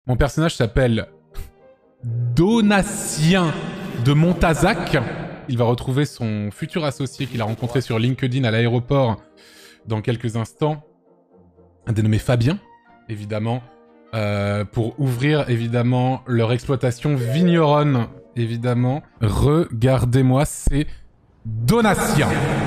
Mon personnage s'appelle Donatien de Montazac. Il va retrouver son futur associé qu'il a rencontré sur LinkedIn à l'aéroport dans quelques instants, dénommé Fabien, évidemment, pour ouvrir, évidemment, leur exploitation vigneronne, évidemment. Regardez-moi, c'est Donatien.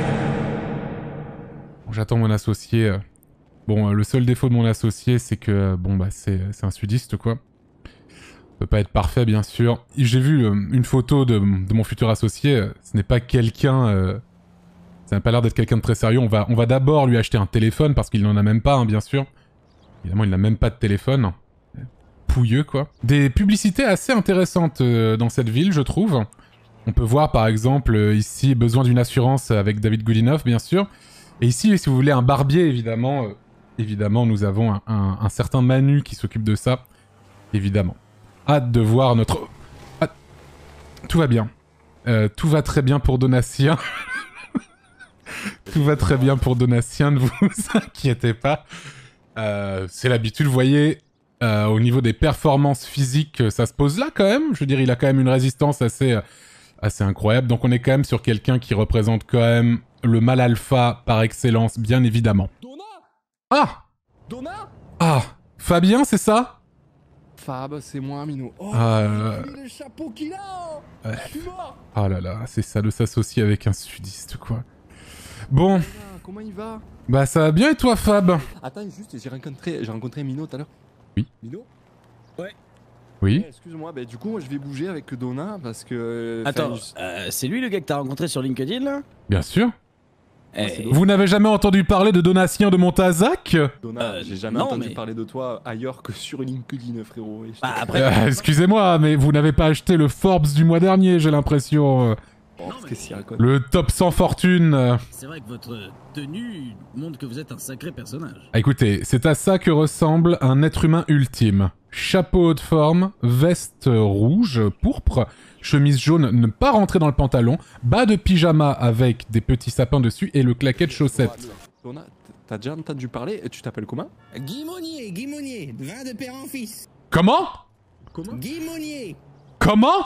Bon, j'attends mon associé. Bon, le seul défaut de mon associé, c'est que, bon, bah, c'est un sudiste, quoi. Peut pas être parfait, bien sûr. J'ai vu une photo de mon futur associé. Ce n'est pas quelqu'un... ça n'a pas l'air d'être quelqu'un de très sérieux. On va d'abord lui acheter un téléphone, parce qu'il n'en a même pas, hein, bien sûr. Évidemment, il n'a même pas de téléphone. Pouilleux, quoi. Des publicités assez intéressantes dans cette ville, je trouve. On peut voir, par exemple, ici, besoin d'une assurance avec David Goodenough, bien sûr. Et ici, si vous voulez un barbier, évidemment... évidemment, nous avons un certain Manu qui s'occupe de ça. Évidemment. Hâte de voir notre... Ah, tout va bien. Tout va très bien pour Donatien. Tout va très bien pour Donatien, ne vous inquiétez pas. C'est l'habitude, vous voyez, au niveau des performances physiques, ça se pose là quand même. Je veux dire, il a quand même une résistance assez incroyable. Donc on est quand même sur quelqu'un qui représente quand même le mâle alpha par excellence, bien évidemment. Ah! Ah! Fabien, c'est ça? Fab, c'est moi, Mino. Oh, le chapeau qu'il a! Ouais. Je suis mort! Oh là là, c'est ça de s'associer avec un sudiste, quoi. Bon. Comment il va? Bah ça va bien et toi, Fab? Attends, juste, j'ai rencontré Mino tout à l'heure. Oui. Mino? Ouais. Oui. Ouais, excuse-moi, bah du coup, je vais bouger avec Donna parce que... Attends, c'est lui le gars que t'as rencontré sur LinkedIn, là? Bien sûr. Eh, Vous n'avez jamais entendu parler de Donatien de Montazac? Donna, j'ai jamais non, entendu mais- parler de toi ailleurs que sur LinkedIn, frérot. Et je te- Bah, après... Excusez-moi, mais vous n'avez pas acheté le Forbes du mois dernier, j'ai l'impression. Oh, qu'est-ce qu'il raconte? Le top 100 fortune. C'est vrai que votre tenue montre que vous êtes un sacré personnage. Ah, écoutez, c'est à ça que ressemble un être humain ultime. Chapeau haute forme, veste rouge, pourpre, chemise jaune, ne pas rentrer dans le pantalon, bas de pyjama avec des petits sapins dessus et le claquet de chaussettes. Donna, t'as déjà entendu parler? Tu t'appelles comment? Guy Monnier, vin de père en fils. Comment? Comment? Guy Monnier. Comment?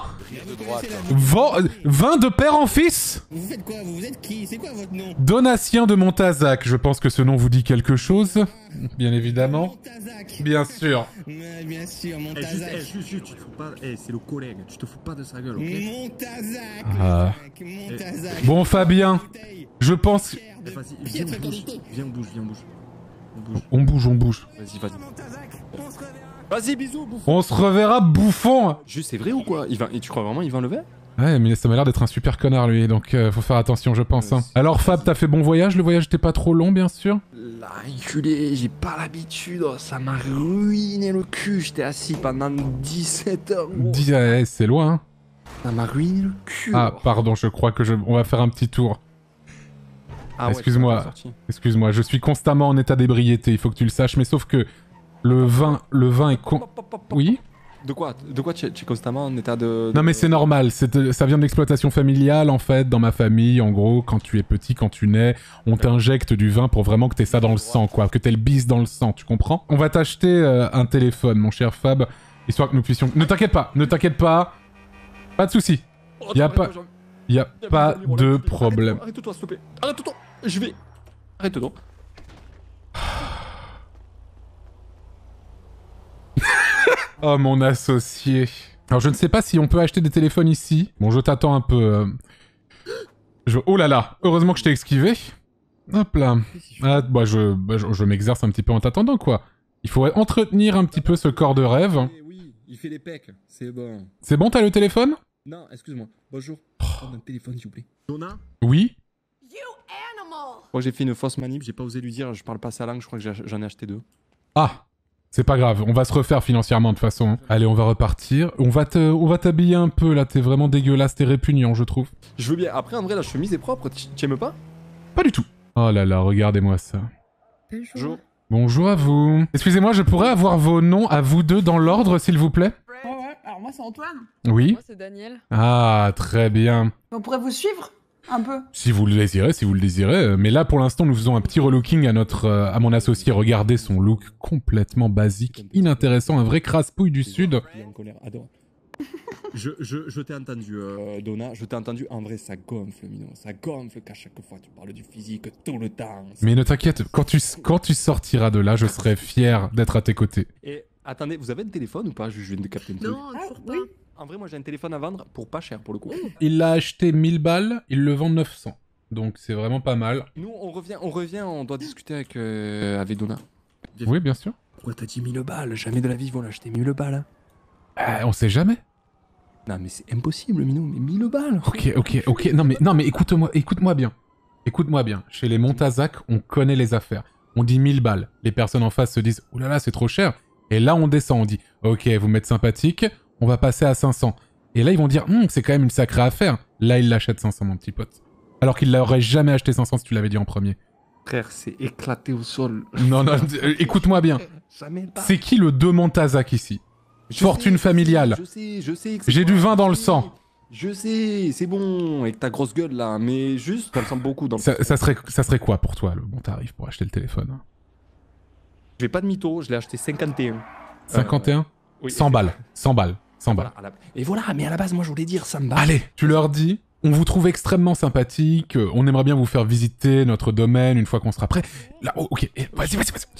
Vin de père en fils? Vous faites quoi? Vous êtes qui? C'est quoi votre nom? Donatien de Montazac, je pense que ce nom vous dit quelque chose. Bien évidemment. Montazac. Bien sûr. Ouais, bien sûr, Eh, Montazac. juste, tu te fous pas... Eh, c'est le collègue, tu te fous pas de sa gueule, ok? Montazac. Ah. Montazac. Bon, Fabien, je pense... Eh, vas-y, viens, on bouge. Viens, on bouge, viens, on bouge. On bouge. On bouge, on bouge. Vas-y, vas-y. Vas-y, bisous, bouffon. On se reverra, bouffon. Juste, c'est vrai ou quoi? Et tu crois vraiment il va enlever? Ouais, mais ça m'a l'air d'être un super connard, lui, donc faut faire attention, je pense. Hein. Alors, Fab, t'as fait bon voyage? Le voyage était pas trop long, bien sûr? L'enculé, j'ai pas l'habitude, oh, ça m'a ruiné le cul, j'étais assis pendant 17 heures. Gros. Ouais, c'est loin, hein. Ça m'a ruiné le cul. Ah, oh. pardon, je crois que on va faire un petit tour. Ah ouais, excuse-moi. tu m'as pas sorti. Excuse-moi, je suis constamment en état d'ébriété, il faut que tu le saches, mais sauf que le vin est con... Oui? De quoi tu es constamment en état de... Non mais c'est normal, ça vient de l'exploitation familiale en fait, dans ma famille, en gros, quand tu es petit, quand tu nais, on t'injecte du vin pour vraiment que t'aies ça dans le sang, quoi, que t'aies le bis dans le sang, tu comprends? On va t'acheter un téléphone, mon cher Fab, histoire que nous puissions... Ne t'inquiète pas, pas de soucis, y a pas de problème. Arrête-toi, s'il te plaît. Arrête-toi, je vais... Arrête-toi. Oh mon associé. Alors je ne sais pas si on peut acheter des téléphones ici. Bon, je t'attends un peu. Oh là là, heureusement que je t'ai esquivé. Hop là. Ah, bah je m'exerce un petit peu en t'attendant, quoi. Il faudrait entretenir un petit peu ce corps de rêve. Oui, il fait les pecs, c'est bon. C'est bon, t'as le téléphone? Non, excuse-moi. Bonjour. Prends un téléphone, s'il vous plaît. Donna? Oui. Je crois que j'ai fait une fausse manip, j'ai pas osé lui dire, je parle pas sa langue, je crois que j'en ai acheté 2. Ah, c'est pas grave, on va se refaire financièrement de toute façon. Hein. Allez, on va repartir. On va t'habiller un peu, là, t'es vraiment dégueulasse, t'es répugnant, je trouve. Je veux bien. Après, en vrai, la chemise est propre, tu aimes pas? Pas du tout. Oh là là, regardez-moi ça. Bonjour. Bonjour à vous. Excusez-moi, je pourrais avoir vos noms à vous deux dans l'ordre, s'il vous plaît? Ouais, alors moi c'est Antoine. Oui. Moi c'est Daniel. Ah, très bien. On pourrait vous suivre? Un peu. Si vous le désirez. Mais là, pour l'instant, nous faisons un petit relooking à mon associé. Regardez son look complètement basique, inintéressant, un vrai crasse-pouille du Sud. En colère, adore. Je t'ai entendu, Donna, je t'ai entendu. En vrai, ça gonfle, Minou. Ça gonfle qu'à chaque fois tu parles du physique tout le temps. Mais ne t'inquiète, quand tu sortiras de là, je serai fier d'être à tes côtés. Et attendez, vous avez un téléphone ou pas? Je viens de capter un truc. Non, toujours pas. En vrai, moi j'ai un téléphone à vendre pour pas cher pour le coup. Il l'a acheté 1000 balles, il le vend 900. Donc c'est vraiment pas mal. Nous, on revient, on doit discuter avec Donna. Oui, bien sûr. Pourquoi t'as dit 1000 balles? Jamais de la vie ils vont l'acheter 1000 balles. On sait jamais. Non mais c'est impossible, Minou, mais 1000 balles. Ok. Non mais écoute-moi bien. Écoute-moi bien. Chez les Montazak, on connaît les affaires. On dit 1000 balles. Les personnes en face se disent « Ouh là là, c'est trop cher ». Et là, on descend, on dit « Ok, vous m'êtes sympathique, on va passer à 500 ». Et là, ils vont dire « C'est quand même une sacrée affaire ». Là, ils l'achètent 500, mon petit pote. Alors qu'il l'aurait jamais acheté 500 si tu l'avais dit en premier. Frère, c'est éclaté au sol. Non, écoute-moi bien. Jamais pas. C'est qui le deux Montazak ici? Fortune familiale. Je sais. J'ai du vin dans le sang. Je sais, c'est bon, avec ta grosse gueule là, mais juste, ça me semble beaucoup dans le... Ça serait quoi pour toi, le bon tarif pour acheter le téléphone? J'ai pas de mytho, je l'ai acheté 51. 51 Oui. 100 balles. 100 balles. 100 balles. Voilà, et voilà, mais à la base, moi je voulais dire 100 balles. Allez, tu leur dis, on vous trouve extrêmement sympathique, on aimerait bien vous faire visiter notre domaine une fois qu'on sera prêt. Là, ok, vas-y.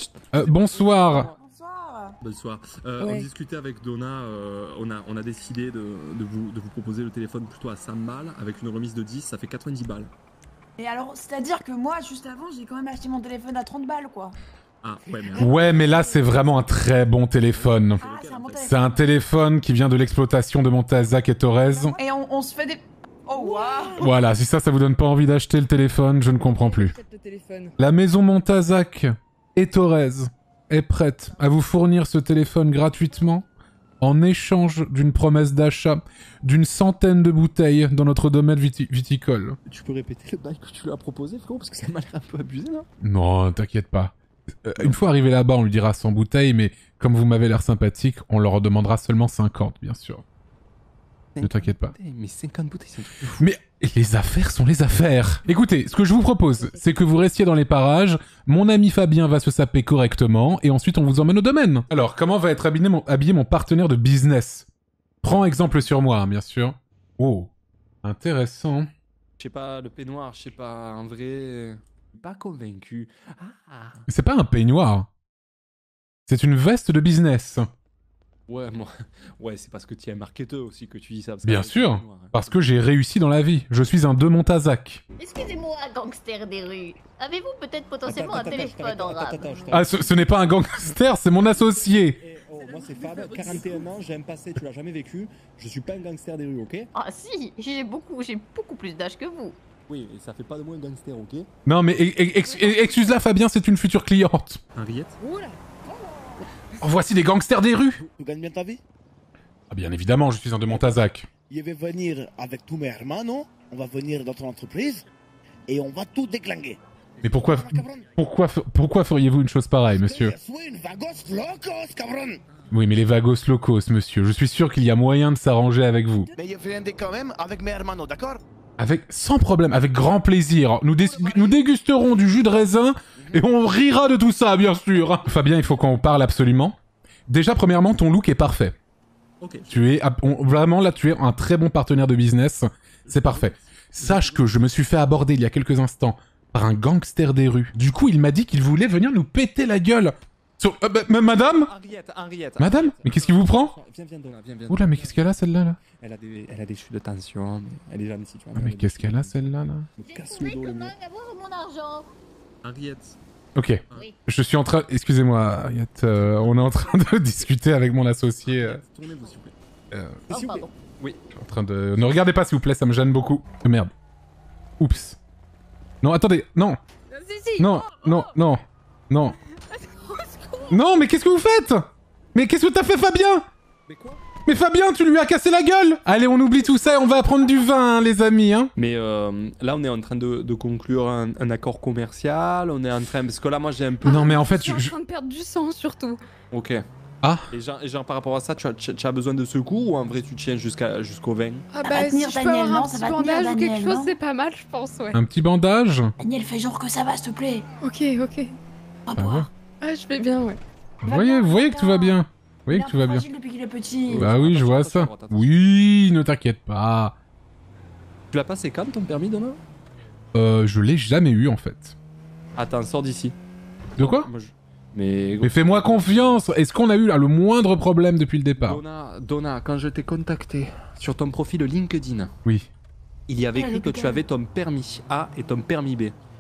Bonsoir. Bonsoir. Bonsoir. Ouais. On discutait avec Donna, on a décidé de vous proposer le téléphone plutôt à 100 balles, avec une remise de 10, ça fait 90 balles. Et alors, c'est-à-dire que moi, juste avant, j'ai quand même acheté mon téléphone à 30 balles, quoi. Ah, ouais, mais... Ouais, mais là, c'est vraiment un très bon téléphone. Ah, c'est un bon téléphone. C'est un téléphone qui vient de l'exploitation de Montazak et Torres. Et on se fait des... Oh, waouh. Voilà, si ça vous donne pas envie d'acheter le téléphone, je ne comprends plus. La maison Montazak et Torres est prête à vous fournir ce téléphone gratuitement en échange d'une promesse d'achat d'une centaine de bouteilles dans notre domaine viticole. Tu peux répéter le bail que tu lui as proposé, frérot, parce que ça m'a l'air un peu abusé, là. Non, t'inquiète pas. Une fois arrivé là-bas, on lui dira 100 bouteilles, mais comme vous m'avez l'air sympathique, on leur demandera seulement 50, bien sûr. Ne t'inquiète pas. Mais 50 bouteilles, c'est un truc de fou. Mais les affaires sont les affaires. Écoutez, ce que je vous propose, c'est que vous restiez dans les parages, mon ami Fabien va se saper correctement, et ensuite on vous emmène au domaine. Alors, comment va être habillé mon partenaire de business? Prends exemple sur moi, hein, bien sûr. Oh, intéressant. Je sais pas, le peignoir, je sais pas, en vrai... Pas convaincu. Ah. C'est pas un peignoir. C'est une veste de business. Ouais, moi... Ouais, c'est parce que tu es un marketeur aussi que tu dis ça. Parce Bien que- sûr, parce que j'ai réussi dans la vie. Je suis un de Montazak. Excusez-moi, gangster des rues. Avez-vous peut-être potentiellement un téléphone en rab? Ah, ce n'est pas un gangster, c'est mon associé. Eh, oh, moi c'est Fab, 41 ans, j'ai un passé, tu l'as jamais vécu. Je suis pas un gangster des rues, ok? Ah si, j'ai beaucoup plus d'âge que vous. Oui, et ça fait pas de moi un gangster, ok? Non mais excuse-la Fabien, c'est une future cliente. Henriette? Oh, voici des gangsters des rues. Tu gagnes bien ta vie? Ah bien évidemment, je suis un de Montazak. Je vais venir avec tous mes hermanos, on va venir dans ton entreprise et on va tout déclinguer. Mais pourquoi feriez-vous une chose pareille, monsieur? Je suis une vagos locos, cabron! Oui, mais les vagos locos, monsieur. Je suis sûr qu'il y a moyen de s'arranger avec vous. Mais je viendrai quand même avec mes hermanos, d'accord? Sans problème, avec grand plaisir. Nous dégusterons du jus de raisin et on rira de tout ça, bien sûr. Fabien, il faut qu'on parle absolument. Déjà, premièrement, ton look est parfait. Ok. Vraiment, là, tu es un très bon partenaire de business. C'est parfait. Sache que je me suis fait aborder il y a quelques instants par un gangster des rues. Du coup, il m'a dit qu'il voulait venir nous péter la gueule. Madame? Henriette. Madame? Mais qu'est-ce qui vous prend? Viens, Donna, viens. Oula, mais qu'est-ce qu'elle a, celle-là, là? Elle a des chutes de tension, mais elle est gentille, tu vois. Ah, mais qu'est-ce qu'elle a, celle-là, là? Me casse le dos, le mec. avoir mon argent. Henriette? Ok. Oui. Je suis en train... Excusez-moi, Ariette, on est en train de discuter avec mon associé. Tournez-vous, s'il vous plaît. Oh, S'il vous plaît. pardon. Je suis en train de... Ne regardez pas, s'il vous plaît, ça me gêne beaucoup. Oh, merde. Oups. Non, attendez, non. Non. Non, mais qu'est-ce que vous faites? Mais qu'est-ce que t'as fait, Fabien? Mais quoi? Mais Fabien, tu lui as cassé la gueule! Allez, on oublie tout ça et on va prendre du vin, hein, les amis, hein. Mais là, on est en train de conclure un accord commercial, on est en train... Parce que là, moi, j'ai un peu... Non, mais en fait, Je suis en train de perdre du sang, surtout. Ok. Ah. Et genre par rapport à ça, tu as besoin de secours ou en vrai tu tiens jusqu'au 20? Ah va bah tenir, si je peux Daniel, avoir non, un ça petit va tenir, bandage ou quelque Daniel, chose, non c'est pas mal, je pense, ouais. Un petit bandage? Daniel, fais genre que ça va, s'il te plaît. Ok, ok. Au Bah, revoir. Ah, je vais bien, ouais. Vous voyez que tout va bien. Vous voyez Il est que un tout peu va bien. fragile depuis qu'il est petit. Bah oui, je vois Attention, ça. attention. Oui, ne t'inquiète pas. Tu l'as passé quand ton permis, Donna? Je l'ai jamais eu en fait. Attends, sors d'ici. De quoi? Mais fais-moi confiance. Est-ce qu'on a eu là, le moindre problème depuis le départ? Donna, quand je t'ai contacté sur ton profil LinkedIn, Oui. il y avait Ah, écrit que tu avais ton permis A et ton permis B.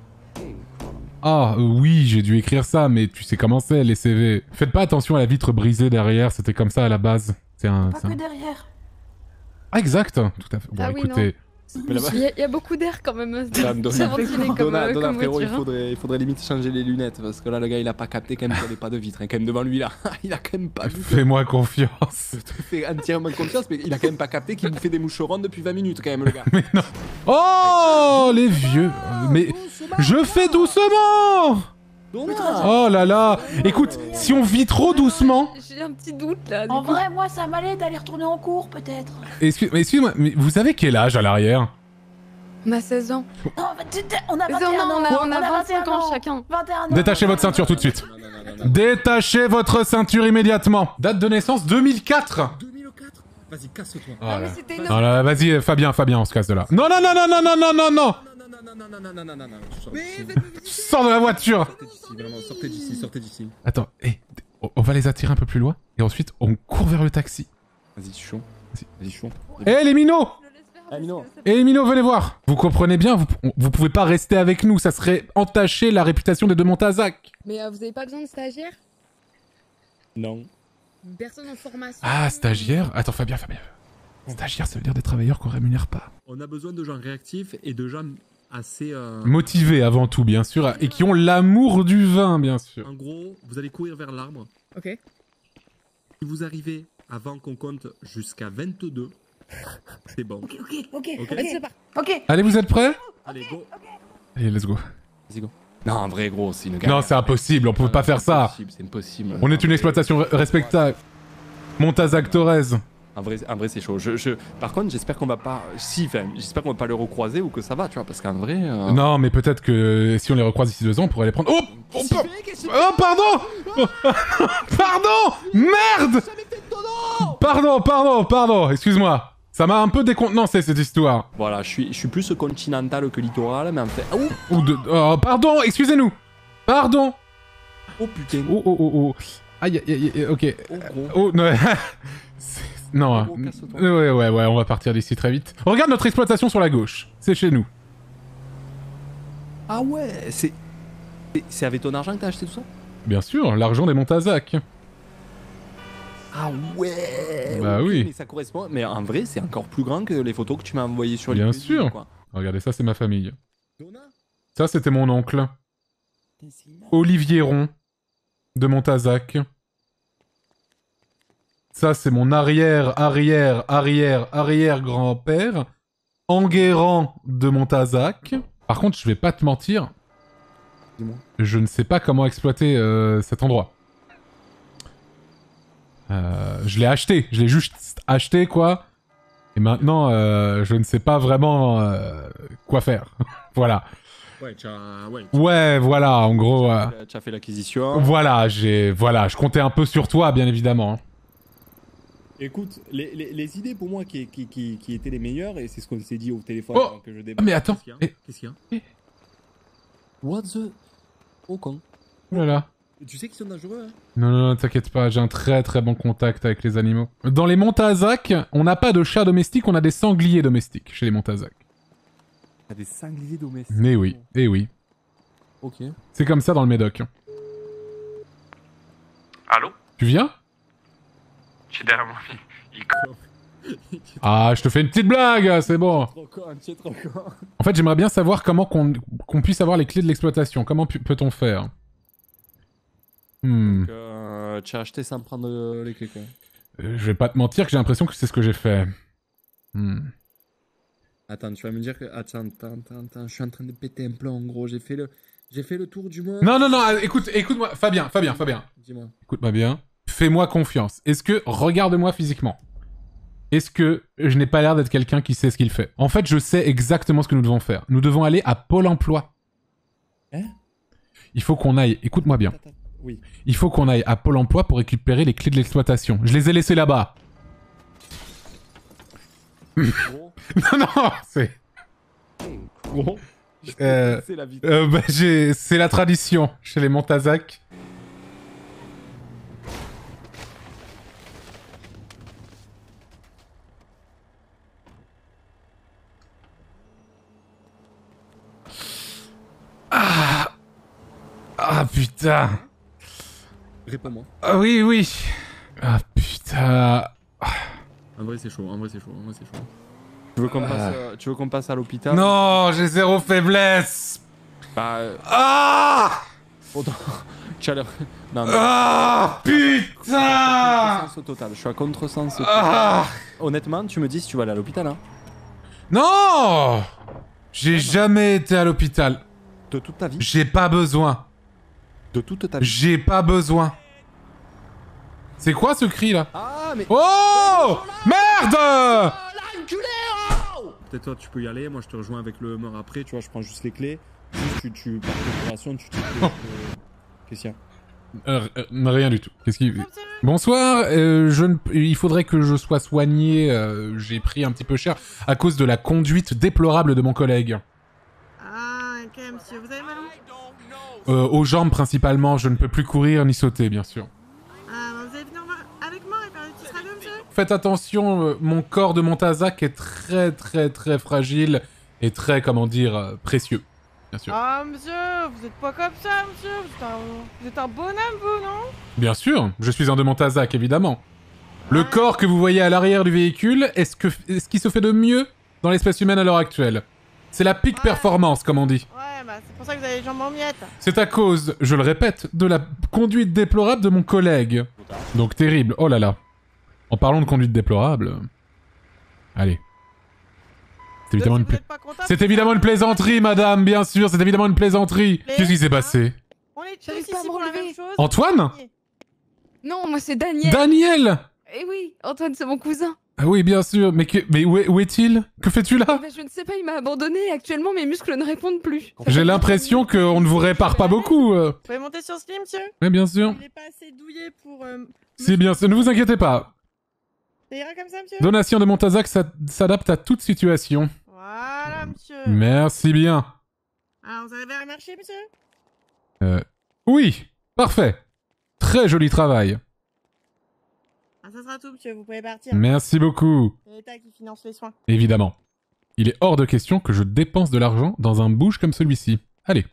Ah oui, j'ai dû écrire ça, mais tu sais comment c'est les CV. Faites pas attention à la vitre brisée derrière, c'était comme ça à la base. C'est un... Pas que derrière. Ah exact, tout à fait. Bon Ah oui, écoutez, Mais là-bas- Il y a beaucoup d'air quand même. Donna, C'est ventilé comme Donna, comme frérot, il voiture, hein. faudrait limite changer les lunettes parce que là le gars il a pas capté quand même qu'il n'y avait pas de vitre. Hein, quand même devant lui là, il a quand même pas vu. fais-moi confiance. Je te fais entièrement confiance, mais il a quand même pas capté qu'il bouffait des moucherons depuis 20 minutes quand même le gars. Mais non. Oh les vieux. Mais je fais doucement. Donna. Oh là là. Écoute, si on vit trop doucement, J'ai un petit doute là. du En coup. vrai, moi, ça m'allait d'aller retourner en cours, peut-être. excuse-moi, mais vous avez quel âge à l'arrière? On a 16 ans. Non, on a 21 Non, ans. on a 25 ans chacun. 21 ans. Détachez votre ceinture tout de suite. Détachez votre ceinture immédiatement. Date de naissance 2004. 2004. Vas-y, casse-toi. Ah, mais c'était Non, là, vas-y, Fabien, on se casse de là. Non, non, non, non, non, non, non, non, non. Non. Sors de la voiture. Sortez d'ici. Attends, on va les attirer un peu plus loin et ensuite on court vers le taxi. Vas-y, chou. Vas-y, chou. Eh les minots! Amino. Eh les minots, venez voir! Vous comprenez bien, vous pouvez pas rester avec nous, ça serait entacher la réputation des deux Montazac. Mais vous avez pas besoin de stagiaire? Non. Une personne en formation? Ah, stagiaire? Attends, Fabien. Stagiaire, ça veut dire des travailleurs qu'on rémunère pas. On a besoin de gens réactifs et de gens assez... Motivés avant tout, bien sûr, et qui ont l'amour du vin, bien sûr. En gros, vous allez courir vers l'arbre. Ok. Si vous arrivez avant qu'on compte jusqu'à 22, c'est bon. Ok. C'est parti. Ok. Allez, vous êtes prêts? Allez, go. Allez, let's go. Vas-y, go. Non, en vrai, gros, c'est une galère. Non, c'est impossible, on peut pas faire ça. C'est impossible. On est une exploitation respectable. Montazac Torres. En vrai, c'est chaud. Par contre, j'espère qu'on va pas... j'espère qu'on va pas le recroiser ou que ça va, tu vois, parce qu'en vrai... Non, mais peut-être que si on les recroise d'ici 2 ans, on pourrait les prendre. Oh, oh pardon. Pardon. Merde. Pardon. Excuse-moi. Ça m'a un peu décontenancé cette histoire. Voilà, je suis plus continental que littoral, mais en fait... Oh, pardon, excusez-nous. Pardon. Oh putain. Oh. Aïe, ok. Oh, gros. Oh, non. Non, Gros, casse-toi. ouais, on va partir d'ici très vite. Regarde notre exploitation sur la gauche. C'est chez nous. Ah ouais, c'est avec ton argent que t'as acheté tout ça? Bien sûr, l'argent des Montazac. Ah ouais. Bah oui. Mais ça correspond. Mais en vrai, c'est encore plus grand que les photos que tu m'as envoyées sur Bien LinkedIn, sûr. quoi. Regardez, ça c'est ma famille. Donna. Ça c'était mon oncle. Olivier Ron de Montazac. Ça c'est mon arrière-grand-père. Enguerrand de Montazac. Par contre, je vais pas te mentir. Dis-moi. Je ne sais pas comment exploiter cet endroit. Je l'ai acheté. Je l'ai juste acheté, quoi. Et maintenant, je ne sais pas vraiment quoi faire. Voilà. Ouais, voilà, en gros... Tu as fait l'acquisition. Voilà, je comptais un peu sur toi, bien évidemment. Hein. Écoute, les idées pour moi qui étaient les meilleures, et c'est ce qu'on s'est dit au téléphone Oh, avant que je débarque. mais attends. Qu'est-ce qu'il y a What the... Oh con. Oh là là. Tu sais qu'ils sont dangereux, hein? Non, t'inquiète pas, j'ai un très très bon contact avec les animaux. Dans les Montazac, on n'a pas de chats domestiques, on a des sangliers domestiques chez les Montazac. T'as des sangliers domestiques. Mais oui, Ok. c'est comme ça dans le Médoc. Allô? Tu viens? Je suis derrière moi. Ah, je te fais une petite blague, c'est bon. Trop con, tu es trop con. En fait, j'aimerais bien savoir comment qu'on puisse avoir les clés de l'exploitation. Comment peut-on faire? Donc, tu as acheté sans prendre les clés, quoi. Je vais pas te mentir que j'ai l'impression que c'est ce que j'ai fait. Attends, tu vas me dire que... Attends, je suis en train de péter un plomb, en gros. J'ai fait le tour du monde. Non, écoute-moi, Fabien. Dis-moi. Écoute-moi bien. Fais-moi confiance. Est-ce que... Regarde-moi physiquement. Est-ce que je n'ai pas l'air d'être quelqu'un qui sait ce qu'il fait? En fait, je sais exactement ce que nous devons faire. Nous devons aller à Pôle emploi. Hein? Il faut qu'on aille... Écoute-moi bien. Oui. Il faut qu'on aille à Pôle emploi pour récupérer les clés de l'exploitation. Je les ai laissées là-bas. Gros. Non, c'est... Gros. C'est la vie. Bah, c'est la tradition chez les Montazak. Ah putain. Réponds-moi. Ah oui, oui. Ah putain. En vrai, c'est chaud. En vrai, c'est chaud. En vrai, c'est chaud. Tu veux qu'on passe à l'hôpital? Non, j'ai zéro faiblesse. Bah. Ah Tu as l'air. Non, mais. Ah putain. Contresens au total. Je suis à contresens au total. Ah Honnêtement, tu me dis si tu vas aller à l'hôpital, hein? non. J'ai jamais été à l'hôpital. De toute ta vie? J'ai pas besoin. De toute ta vie? J'ai pas besoin. C'est quoi ce cri là? Ah, mais. Oh merde. Peut-être toi, tu peux y aller. Moi, je te rejoins avec le mort après. Tu vois, je prends juste les clés. Juste, tu par procuration, tu qu'est-ce qu'il y a? Rien du tout. Qu'est-ce qu'il... Bonsoir, il faudrait que je sois soigné, j'ai pris un petit peu cher à cause de la conduite déplorable de mon collègue. Ah, ok, monsieur, vous avez mal où? Aux jambes principalement, je ne peux plus courir ni sauter, bien sûr. Ah, vous allez venir avec moi et faire une petite radio, monsieur? Faites attention, mon corps de Montazak est très très très fragile et très, comment dire, précieux, bien sûr. Ah, monsieur, vous êtes pas comme ça, monsieur, vous êtes un bonhomme, vous, non? Bien sûr, je suis un de Montazak, évidemment. Le corps que vous voyez à l'arrière du véhicule est ce qui se fait de mieux dans l'espèce humaine à l'heure actuelle. C'est la peak performance, comme on dit. Ouais, bah c'est pour ça que vous avez les jambes en miettes. C'est à cause, je le répète, de la conduite déplorable de mon collègue. Donc terrible, oh là là. En parlant de conduite déplorable... Allez. C'est évidemment, c'est évidemment une plaisanterie, madame, bien sûr, c'est évidemment une plaisanterie. Qu'est-ce qui s'est passé? On est tous J'arrive ici pas à me pour la relever. même chose. Antoine? Non, moi c'est Daniel. Daniel? Eh oui, Antoine, c'est mon cousin. Ah oui, bien sûr, mais où est-il? Que fais-tu là? Je ne sais pas, il m'a abandonné. Actuellement, mes muscles ne répondent plus. J'ai l'impression qu'on ne vous répare pas beaucoup. Vous pouvez monter sur ce lit, monsieur? Oui, bien sûr. Il est pas assez douillé pour... Si, bien sûr, ne vous inquiétez pas. Ça ira comme ça, monsieur? Donation de Montazak s'adapte à toute situation. Voilà, monsieur. Merci bien. Alors, vous arrivez à marcher, monsieur? Oui, parfait. Très joli travail. Ah, ça sera tout, monsieur, vous pouvez partir. Merci beaucoup. C'est l'État qui finance les soins. Évidemment. Il est hors de question que je dépense de l'argent dans un bouge comme celui-ci. Allez.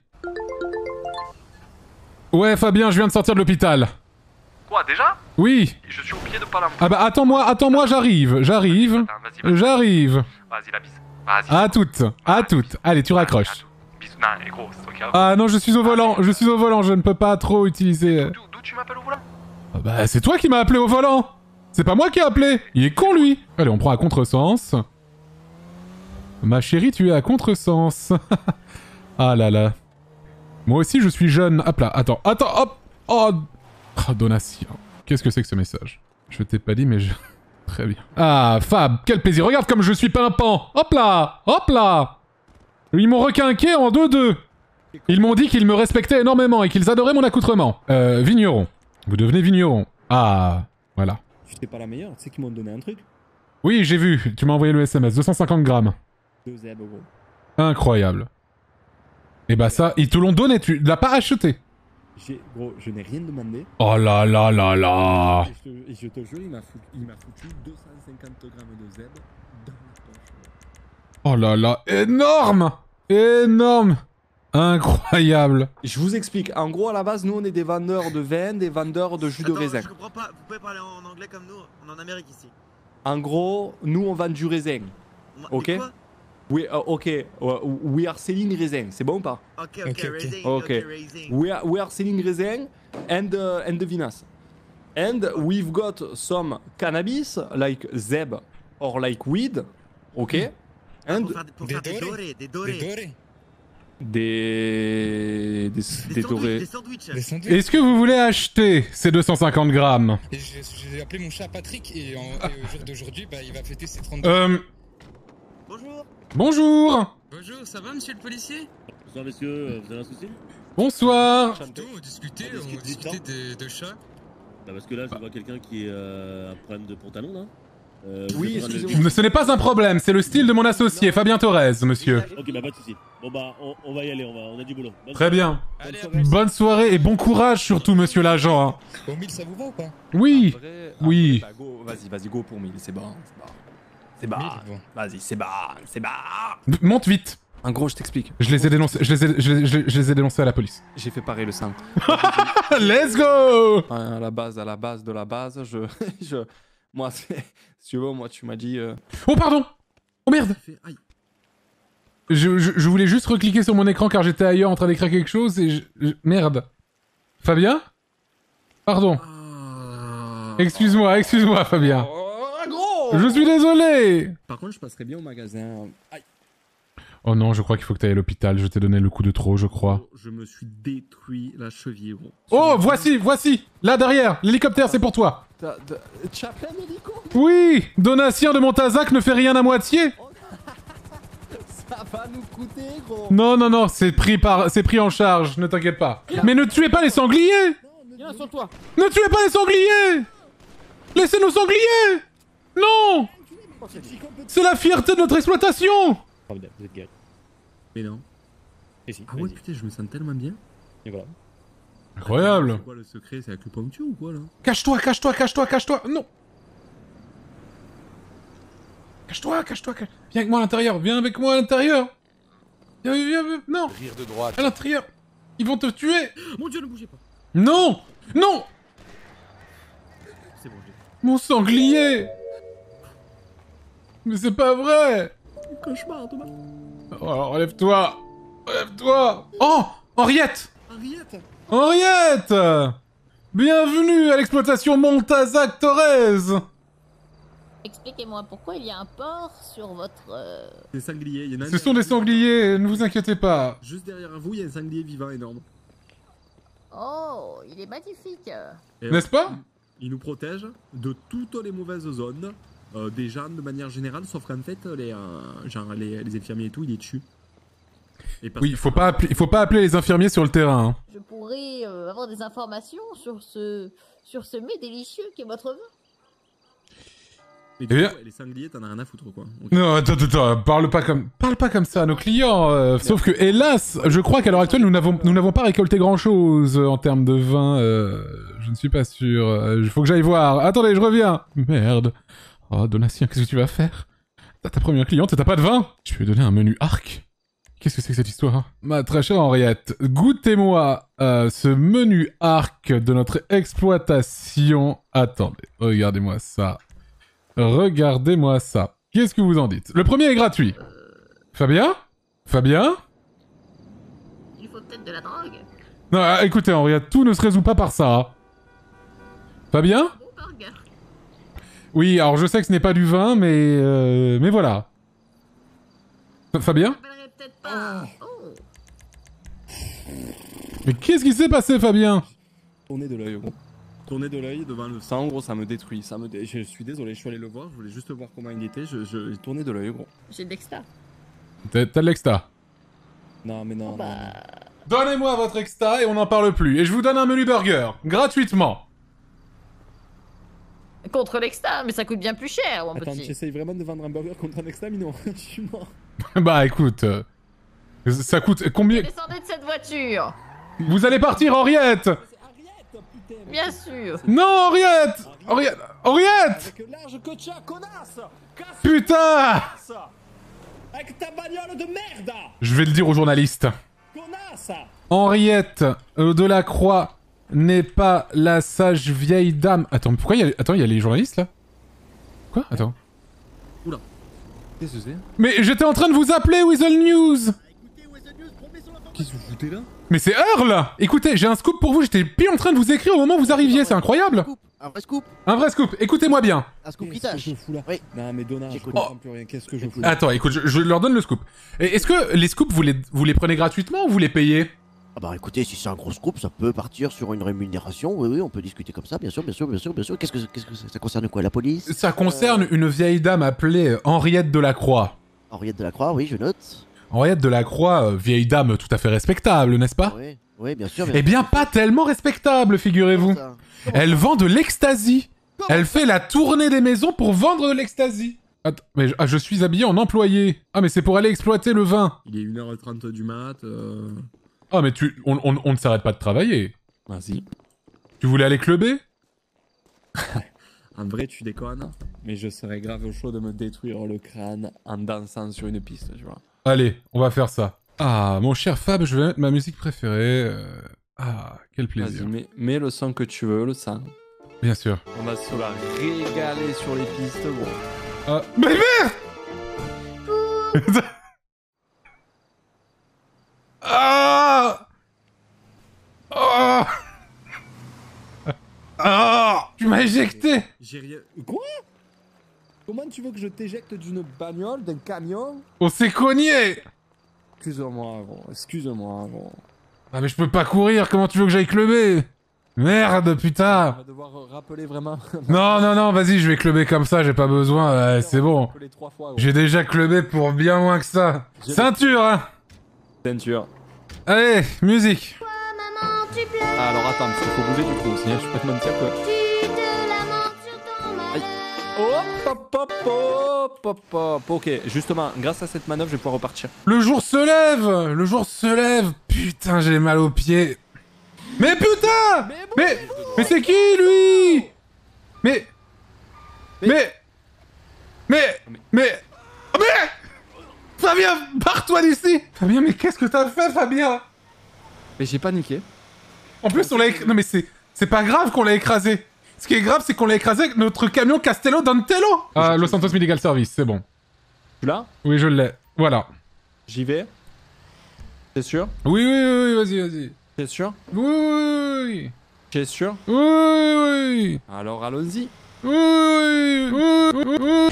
Ouais, Fabien, je viens de sortir de l'hôpital. Quoi, déjà? Oui. Je suis au pied de Pôle emploi. Ah bah attends-moi, j'arrive. Vas-y. J'arrive. Vas-y, la bise. Vas-y. À toutes. Allez, tu raccroches. Bisous. Non, gros, c'est toi qui as... Ah non, je suis au volant, je ne peux pas trop utiliser... D'où tu m'appelles au volant? Ah bah c'est toi qui m'as appelé au volant. C'est pas moi qui ai appelé. Il est con, lui. Allez, on prend à contresens. Ma chérie, tu es à contresens. Ah là là. Moi aussi, je suis jeune. Hop là, attends, hop. Oh, donation. Qu'est-ce que c'est que ce message? Je t'ai pas dit, mais je... Très bien. Ah, Fab, quel plaisir. Regarde comme je suis pimpant. Hop là. Ils m'ont requinqué en 2-2. Ils m'ont dit qu'ils me respectaient énormément et qu'ils adoraient mon accoutrement. Vigneron. Vous devenez vigneron. Ah, voilà. C'est pas la meilleure, tu sais qu'ils m'ont donné un truc? Oui, j'ai vu. Tu m'as envoyé le SMS. 250 grammes. 2 zèbres, gros. Incroyable. Et bah ça, ils te l'ont donné, tu l'as pas acheté. Gros, je n'ai rien demandé. Oh là là là là. Et je te jure, il m'a foutu 250 grammes de zèbre dans la poche. Oh là là, énorme. Incroyable. Je vous explique. En gros, à la base, nous, on est des vendeurs de vin, des vendeurs de jus de raisin. Je comprends pas. Vous pouvez parler en anglais comme nous. On est en Amérique ici. En gros, nous, on vend du raisin. Ok? Oui, ok. We are selling raisin. C'est bon ou pas? Ok, raisin. Ok. We are selling raisin and the vinasse. And we've got some cannabis, like zeb or like weed. Ok? And pour faire des dorés. Des dorés. Des sandwichs. Des sandwichs. Est-ce que vous voulez acheter ces 250 grammes? Et j'ai appelé mon chat Patrick et au jour d'aujourd'hui, bah, il va fêter ses 32. Bonjour. Bonjour. Bonjour, ça va monsieur le policier? Bonsoir messieurs, vous avez un souci? Bonsoir. On discutait de chats. Bah parce que là je vois quelqu'un qui a un problème de pantalon là. Oui, excusez-moi. Ce n'est pas un problème, c'est le style de mon associé, Fabien Torres, monsieur. Ok, bah pas de soucis. Bon bah on va y aller, on a du boulot. Très bien. Allez, Bonne soirée et bon courage surtout, monsieur l'agent. Hein. Au 1000, ça vous va ou pas? Oui. Oui. Bah, go, vas-y, go pour 1000, c'est bon. C'est bon. Bon. Vas-y, c'est bon. Monte vite. En gros, je t'explique. Je les ai dénoncés, je les ai dénoncés à la police. J'ai fait pareil le sang. Let's go. À la base de la base, moi, si tu veux, moi, tu m'as dit... Oh, pardon. Oh, merde. Aïe. Je voulais juste recliquer sur mon écran car j'étais ailleurs en train d'écrire quelque chose et merde. Fabien? Pardon. Excuse-moi, Fabien. Gros. Je suis désolé. Par contre, je passerais bien au magasin. Aïe. Oh non, je crois qu'il faut que tu ailles à l'hôpital. Je t'ai donné le coup de trop, je crois. Je me suis détruit la cheville, gros. Oh, voici. Là, derrière. L'hélicoptère, c'est pour toi. Tu as plein d'hélico? Oui. Donatien de Montazac ne fait rien à moitié. Ça va nous coûter, gros. Non, c'est pris en charge. Ne t'inquiète pas. Mais ne tuez pas les sangliers. Il y en a sur toi. Ne tuez pas les sangliers. Laissez nos sangliers. Non. C'est la fierté de notre exploitation. Vous êtes gars. Mais non. Et si, Ah ouais, putain, je me sens tellement bien. Et voilà. Incroyable. C'est quoi le secret? C'est acupuncture ou quoi là? Cache-toi. Non. Cache-toi. Viens avec moi à l'intérieur. Viens. Non. Rire de droite. À l'intérieur. Ils vont te tuer. Mon dieu, ne bougez pas. Non. C'est bon, j'ai... Mon sanglier. Mais c'est pas vrai. Cauchemar, Thomas. Oh, relève-toi. Oh, Henriette. Bienvenue à l'exploitation Montazac Torres. Expliquez-moi pourquoi il y a un porc sur votre... Des sangliers, il y en a un. Ce sont des sangliers, ne vous inquiétez pas. Juste derrière vous, il y a un sanglier vivant énorme. Oh, il est magnifique. N'est-ce pas? Il nous protège de toutes les mauvaises zones. Des gens de manière générale, sauf qu'en fait, les infirmiers et tout, il les tue. Oui, il faut pas appeler les infirmiers sur le terrain. Hein. Je pourrais avoir des informations sur ce mets délicieux qui est votre vin. Mais du coup, les sangliers, t'en as rien à foutre, quoi. Okay. Non, attends, parle pas comme ça à nos clients. Sauf que, hélas, je crois qu'à l'heure actuelle, nous n'avons pas récolté grand-chose en termes de vin. Je ne suis pas sûr. Il faut que j'aille voir. Attendez, je reviens. Merde. Oh, Donatien, qu'est-ce que tu vas faire? T'as ta première cliente et t'as pas de vin? Je vais lui donner un menu arc. Qu'est-ce que c'est que cette histoire? Ma très chère Henriette, goûtez-moi ce menu arc de notre exploitation. Attendez, regardez-moi ça. Qu'est-ce que vous en dites? Le premier est gratuit. Fabien? Il faut peut-être de la drogue. Non, écoutez Henriette, tout ne se résout pas par ça. Fabien? Oui, alors je sais que ce n'est pas du vin, mais voilà. Fabien? Peut-être pas. Mais qu'est-ce qui s'est passé, Fabien? Tournez de l'œil, gros. Tournez de l'œil devant le sang, gros, ça me détruit. Je suis désolé, je suis allé le voir, je voulais juste voir comment il était. Je tournais de l'œil, gros. J'ai de l'exta. T'as de l'exta? Non, mais non. Donnez-moi votre exta et on n'en parle plus. Et je vous donne un menu burger, gratuitement. Contre l'exta, mais ça coûte bien plus cher, mon Attends, petit. tu essayes vraiment de vendre un burger contre un exta, mais non, je suis mort. Bah écoute, ça coûte combien? Descendez de cette voiture. Vous allez partir, Henriette. Bien sûr. Non, Henriette. Henriette. Avec l'arge que tu as, connasse. Putain. Avec ta bagnole de merde. Je vais le dire aux journalistes. Connasse. Henriette de la Croix n'est pas la sage vieille dame. Attends, pourquoi il y a les journalistes là? Quoi? Attends. Oula. Qu'est-ce que c'est? Mais j'étais en train de vous appeler, Weasel News. Qu'est-ce que vous foutez là? Mais c'est Earl. Écoutez, j'ai un scoop pour vous, j'étais pile en train de vous écrire au moment où vous arriviez, c'est incroyable. Un vrai scoop. Un vrai scoop, écoutez-moi bien. Un scoop qui Qu'est-ce que tâche. je fous là? Oui. Non mais Donna, je J'écoute. comprends plus rien. Qu'est-ce que je fous? Attends, écoute, je leur donne le scoop. Et est-ce que les scoops, vous les prenez gratuitement ou vous les payez? Ah bah écoutez, si c'est un gros scoop, ça peut partir sur une rémunération. Oui, oui, on peut discuter comme ça, bien sûr, bien sûr, bien sûr, bien sûr. Qu'est-ce que ça concerne quoi, la police? Ça concerne une vieille dame appelée Henriette Delacroix. Henriette Delacroix, oui, je note. Henriette Delacroix, vieille dame tout à fait respectable, n'est-ce pas? Oui, oui, bien sûr. Eh bien, pas tellement respectable, figurez-vous. Elle vend de l'ecstasy. Elle fait la tournée des maisons pour vendre de l'ecstasy. Attends, mais je suis habillé en employé. Ah, mais c'est pour aller exploiter le vin. Il est 1h30 du mat. Ah, mais on ne s'arrête pas de travailler. Vas-y. Tu voulais aller clubber? En vrai, tu déconnes. Mais je serais grave chaud de me détruire le crâne en dansant sur une piste, tu vois. Allez, on va faire ça. Ah, mon cher Fab, je vais mettre ma musique préférée. Ah, quel plaisir. Vas-y, mets le son que tu veux, le son. Bien sûr. On va se la régaler sur les pistes, gros. Ah, mais merde! Ah! Ah! Ah! Tu m'as éjecté! J'ai rien... Quoi? Comment tu veux que je t'éjecte d'une bagnole, d'un camion? On s'est cogné! Excuse-moi, gros. Excuse-moi, gros. Ah mais je peux pas courir, comment tu veux que j'aille clubber? Merde, putain! On va devoir rappeler vraiment... Non, non, non, vas-y, je vais clubber comme ça, j'ai pas besoin, c'est bon. J'ai déjà clubbé pour bien moins que ça. Ceinture, hein! Ceinture. Allez, musique! Ah, alors attends, parce qu'il faut bouger du coup aussi, hein, je peux te mentir que... Aïe. Hop, hop, hop, hop, hop, hop. Ok, justement, grâce à cette manœuvre, je vais pouvoir repartir. Le jour se lève! Le jour se lève! Putain, j'ai mal aux pieds. Mais putain! Mais c'est qui, lui? Mais... Fabien, barre-toi d'ici! Fabien, mais qu'est-ce que t'as fait, Fabien? Mais j'ai paniqué. En plus, on l'a écrasé. Non, mais c'est pas grave qu'on l'a écrasé. Ce qui est grave, c'est qu'on l'a écrasé avec notre camion Castello Dantello. Ah, Los Santos Medical Service, c'est bon. Tu l'as? Oui, je l'ai. Voilà. J'y vais. T'es sûr? Oui, oui, oui, vas-y, vas-y. T'es sûr? Oui, oui, oui. T'es sûr? Oui, oui. Alors allons-y. Oui, oui, oui, oui.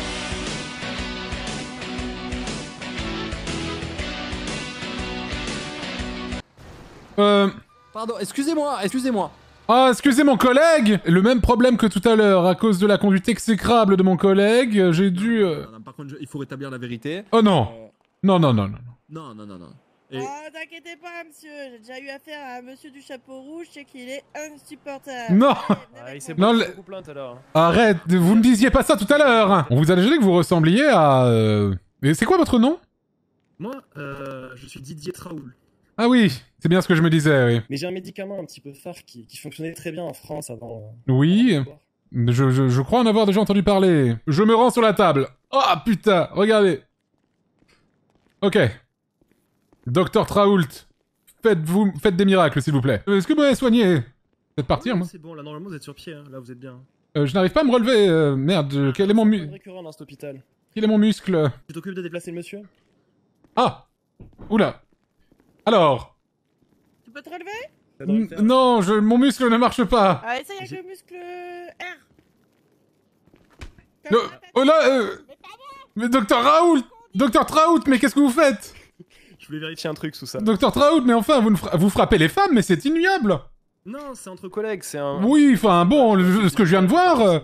Pardon, excusez-moi, excusez-moi. Ah, excusez mon collègue! Le même problème que tout à l'heure, à cause de la conduite exécrable de mon collègue, j'ai dû... Non, par contre, il faut rétablir la vérité. Oh non! Non, non, non, non. Non, non, non, non. Oh, t'inquiétez pas, monsieur. J'ai déjà eu affaire à un monsieur du chapeau rouge, je sais qu'il est insupportable. Non! Il s'est Non, beaucoup plaint tout à l'heure. Arrête, vous ne disiez pas ça tout à l'heure! On vous a déjà dit que vous ressembliez à... Et c'est quoi votre nom? Moi, je suis Didier Traoul. Ah oui, c'est bien ce que je me disais, oui. Mais j'ai un médicament un petit peu phare qui fonctionnait très bien en France avant. Oui, je crois en avoir déjà entendu parler. Je me rends sur la table. Ah putain, regardez. Ok. Docteur Traoult, faites des miracles, s'il vous plaît. Est-ce que vous m'avez soigné? Faites partir, moi. C'est bon, là normalement vous êtes sur pied, hein. Là vous êtes bien. Je n'arrive pas à me relever, merde, quel est mon Récurrent dans cet hôpital. Quel est mon muscle? Tu t'occupes de déplacer le monsieur? Ah. Oula. Alors. Tu peux te relever? Non, mon muscle ne marche pas. Ah, essaye avec le muscle R. Oh là, mais Docteur Raoult, Docteur Traoult, mais qu'est-ce que vous faites? Je voulais vérifier un truc sous ça. Docteur Traoult, mais enfin, vous frappez les femmes, mais c'est ignoble. Non, c'est entre collègues, c'est un... Oui, enfin, bon, ce que je viens de voir...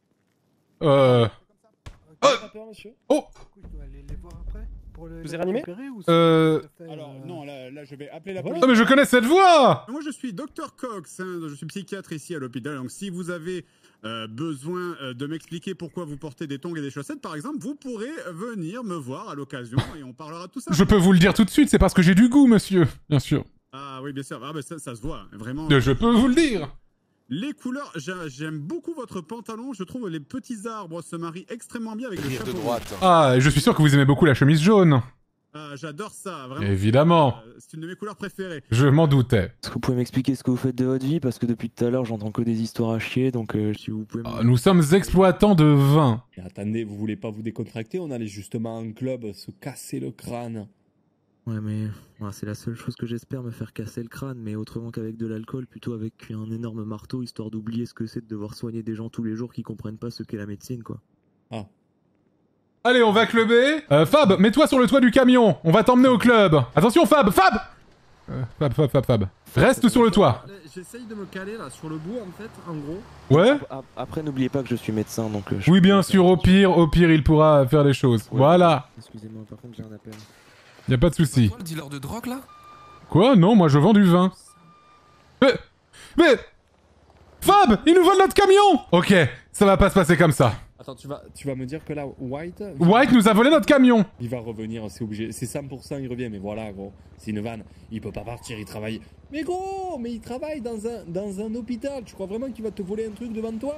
Oh. Vous êtes réanimé? Alors, non, là, je vais appeler la police. Oh, mais je connais cette voix! Moi, je suis Dr Cox, hein, je suis psychiatre ici à l'hôpital. Donc, si vous avez besoin de m'expliquer pourquoi vous portez des tongs et des chaussettes, par exemple, vous pourrez venir me voir à l'occasion et on parlera de tout ça. Je peux vous le dire tout de suite, c'est parce que j'ai du goût, monsieur. Bien sûr. Ah oui, bien sûr. Ah, bah, ça se voit, vraiment. Je peux vous le dire. Les couleurs, j'aime beaucoup votre pantalon. Je trouve les petits arbres se marient extrêmement bien avec le chapeau. de droite. Ah, je suis sûr que vous aimez beaucoup la chemise jaune. Ah, j'adore ça, vraiment. Évidemment. C'est une de mes couleurs préférées. Je m'en doutais. Est-ce que vous pouvez m'expliquer ce que vous faites de votre vie? Parce que depuis tout à l'heure, j'entends que des histoires à chier, donc si vous pouvez... Nous sommes exploitants de vin. Mais attendez, vous voulez pas vous décontracter? On allait justement en club se casser le crâne. Ouais, mais c'est la seule chose que j'espère, me faire casser le crâne, mais autrement qu'avec de l'alcool, plutôt avec un énorme marteau, histoire d'oublier ce que c'est de devoir soigner des gens tous les jours qui comprennent pas ce qu'est la médecine, quoi. Ah. Allez, on va clubber. Fab, mets-toi sur le toit du camion. On va t'emmener au club. Attention, Fab. Fab. Reste sur le toit. J'essaye de me caler là sur le bout en fait, en gros. Ouais. Après, n'oubliez pas que je suis médecin, donc... Oui, bien sûr, au pire, il pourra faire des choses. Ouais. Voilà. Excusez-moi, par contre, j'ai un appel. Y a pas de souci. Le dealer de drogue là? Quoi? Non, moi je vends du vin. Mais... Fab, il nous vole notre camion! Ok, ça va pas se passer comme ça. Attends, tu vas me dire que là, White nous a volé notre camion! Il va revenir, c'est obligé. C'est 100%, il revient, mais voilà, gros. C'est une vanne. Il peut pas partir, il travaille. Mais gros, mais il travaille dans un hôpital. Tu crois vraiment qu'il va te voler un truc devant toi?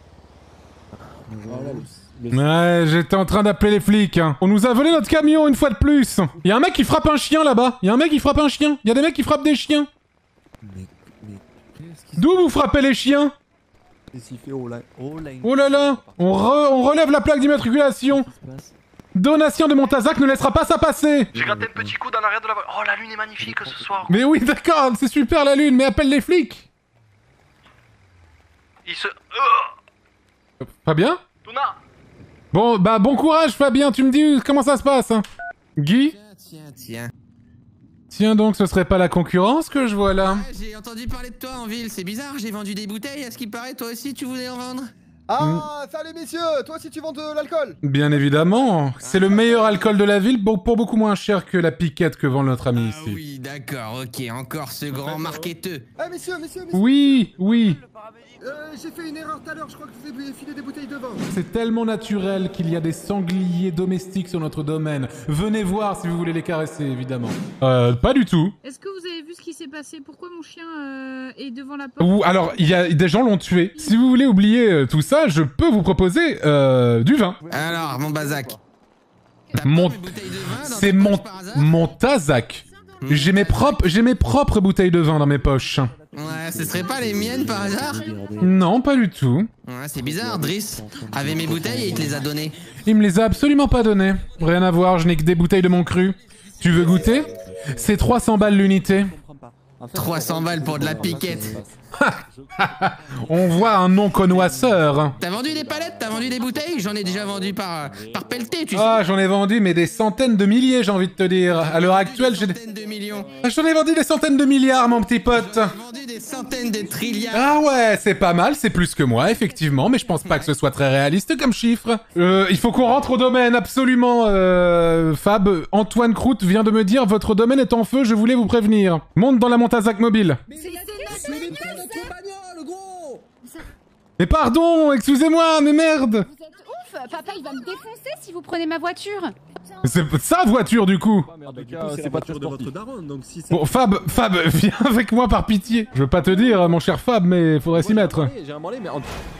Ouais, j'étais en train d'appeler les flics. Hein. On nous a volé notre camion une fois de plus. Il y a un mec qui frappe un chien là-bas. Il y a des mecs qui frappent des chiens. D'où vous frappez les chiens? Oh là là. On relève la plaque d'immatriculation. Donatien de Montazac ne laissera pas ça passer. J'ai gratté un petit coup dans l'arrière de la voiture. Oh, la lune est magnifique ce soir. Mais oui, d'accord, c'est super la lune, mais appelle les flics. Il se... Fabien? Donna. Bon, bah bon courage Fabien, tu me dis comment ça se passe. Hein. Guy? Tiens. Tiens donc, ce serait pas la concurrence que je vois là? Ouais, j'ai entendu parler de toi en ville, c'est bizarre, j'ai vendu des bouteilles, à ce qui paraît, toi aussi tu voulais en vendre? Ah, salut messieurs, toi aussi tu vends de l'alcool? Bien évidemment, c'est le meilleur alcool de la ville pour beaucoup moins cher que la piquette que vend notre ami ici. Oui, d'accord, ok, encore ce grand marketeux. Eh messieurs. Oui. J'ai fait une erreur tout à l'heure, je crois que je vous ai filé des bouteilles de vin. C'est tellement naturel qu'il y a des sangliers domestiques sur notre domaine. Venez voir si vous voulez les caresser, évidemment. Pas du tout. Est-ce que vous avez vu ce qui s'est passé? Pourquoi mon chien est devant la porte? Ou alors, il y a des gens l'ont tué. Si vous voulez oublier tout ça, je peux vous proposer du vin. Alors, mon Bazac. C'est mon Tazac. J'ai mes propres bouteilles de vin dans mes poches. Ouais, ce serait pas les miennes par hasard? Non, pas du tout. Ouais, c'est bizarre, Driss avait mes bouteilles et il te les a données. Il me les a absolument pas données. Rien à voir, je n'ai que des bouteilles de mon cru. Tu veux goûter? C'est 300 balles l'unité. 300 balles pour de la piquette. On voit un non-connoisseur. T'as vendu des palettes? T'as vendu des bouteilles? J'en ai déjà vendu par pelleté, tu sais. Ah, j'en ai vendu, mais des centaines de milliers, j'ai envie de te dire. À l'heure actuelle, j'ai des... de millions. J'en ai vendu des centaines de milliards, mon petit pote. J'en ai vendu des centaines de trilliards. Ah ouais, c'est pas mal, c'est plus que moi, effectivement, mais je pense pas que ce soit très réaliste comme chiffre. Il faut qu'on rentre au domaine, absolument. Fab, Antoine Croûte vient de me dire, votre domaine est en feu, je voulais vous prévenir. Monte dans la Montazac mobile. Mais pardon, excusez-moi, mais merde. Vous êtes ouf, papa il va me défoncer si vous prenez ma voiture. C'est sa voiture du coup. C'est la voiture de votre daron, donc si ça... Bon, Fab, viens avec moi par pitié. Je veux pas te dire, mon cher Fab, mais faudrait s'y mettre. J'ai un branlé, mais...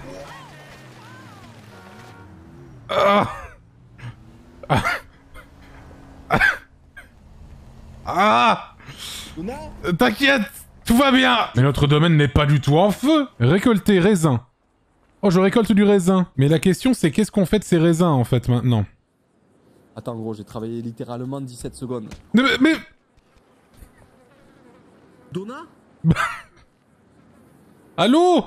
T'inquiète, tout va bien. Mais notre domaine n'est pas du tout en feu. Récolter raisin. Oh, je récolte du raisin. Mais la question, c'est qu'est-ce qu'on fait de ces raisins, en fait, maintenant? Attends, gros, j'ai travaillé littéralement 17 secondes. Mais... Donna? Allô?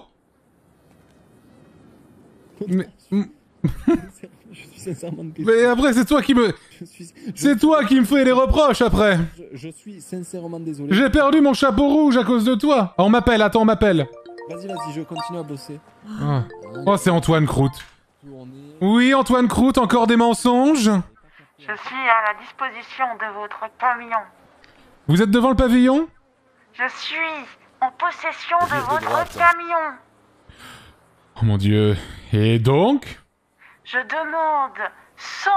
Mais... Je suis sincèrement désolé. Mais après, c'est toi qui me... C'est toi qui me fais les reproches, après. Je suis sincèrement désolé. J'ai perdu mon chapeau rouge à cause de toi. On m'appelle, attends, on m'appelle. Vas-y, je continue à bosser. Ah. Oh, c'est Antoine Croûte. Oui, Antoine Croûte, encore des mensonges? Je suis à la disposition de votre camion. Vous êtes devant le pavillon? Je suis en possession de votre camion. Oh mon dieu. Et donc? Je demande 100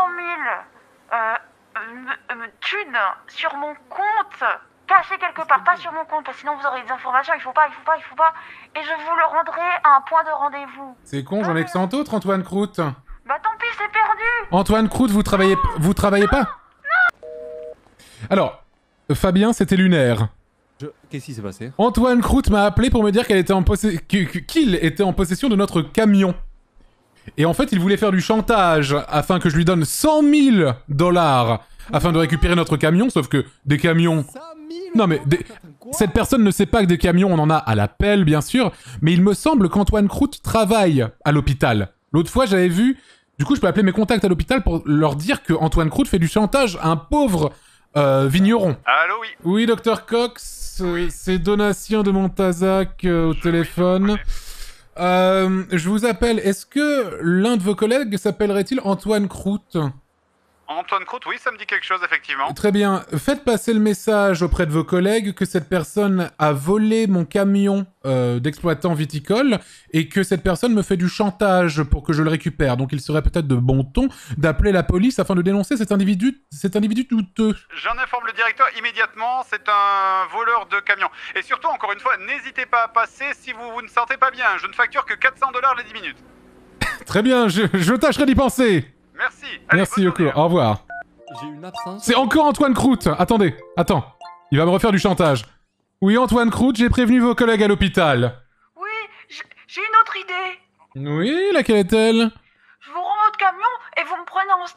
000 thunes sur mon compte. Cachées quelque part, pas sur mon compte, parce que sinon vous aurez des informations, il faut pas. Et je vous le rendrai à un point de rendez-vous. C'est con, j'en ai que 100 autres, Antoine Croûte. Bah tant pis, c'est perdu. Antoine Croûte, vous travaillez pas? Non. Alors, Fabien, c'était lunaire. Qu'est-ce qui s'est passé? Antoine Croûte m'a appelé pour me dire qu'il était en possession de notre camion. Et en fait, il voulait faire du chantage afin que je lui donne 100 000 $ afin de récupérer notre camion, sauf que des camions... Non mais, cette personne ne sait pas que des camions, on en a à l'appel, bien sûr, mais il me semble qu'Antoine Croûte travaille à l'hôpital. L'autre fois, j'avais vu... Du coup, je peux appeler mes contacts à l'hôpital pour leur dire que Antoine Croûte fait du chantage à un pauvre vigneron. Allô, oui. Oui, Dr Cox, c'est Donatien de Montazac au téléphone. Je vous appelle, est-ce que l'un de vos collègues s'appellerait-il Antoine Croûte? Antoine Croûte, oui, ça me dit quelque chose, effectivement. Très bien. Faites passer le message auprès de vos collègues que cette personne a volé mon camion d'exploitant viticole et que cette personne me fait du chantage pour que je le récupère. Donc il serait peut-être de bon ton d'appeler la police afin de dénoncer cet individu douteux. J'en informe le directeur immédiatement, c'est un voleur de camion. Et surtout, encore une fois, n'hésitez pas à passer si vous ne sentez pas bien. Je ne facture que $400 les 10 minutes. Très bien, je tâcherai d'y penser. Merci. Allez, merci beaucoup, au revoir. J'ai une absence. C'est encore Antoine Croûte. Attendez, attends. Il va me refaire du chantage. Oui, Antoine Croûte, j'ai prévenu vos collègues à l'hôpital. Oui, j'ai une autre idée. Oui, laquelle est-elle? Je vous rends votre camion et vous me prenez en